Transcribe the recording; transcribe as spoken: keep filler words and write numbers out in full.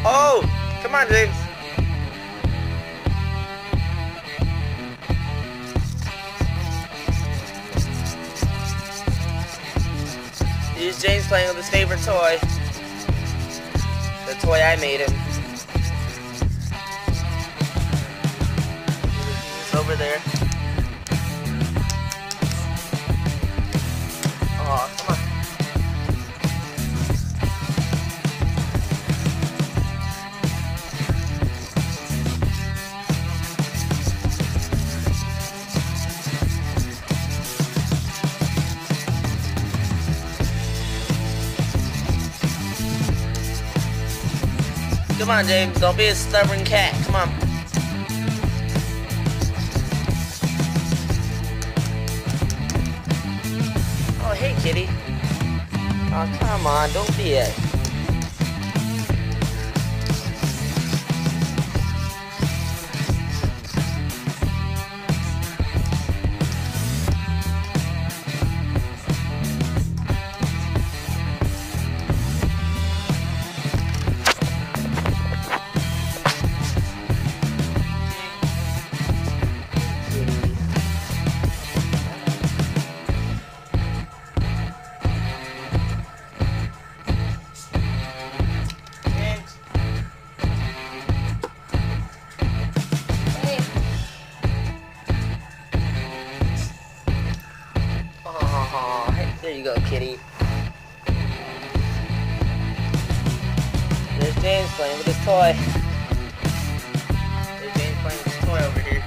Oh! Come on, James. Here's James playing with his favorite toy. The toy I made him. He's over there. Oh, come on. Come on, James. Don't be a stubborn cat. Come on. Oh, hey, kitty. Oh, come on. Don't be a... There you go, kitty. There's James playing with his toy. There's James playing with his toy over here.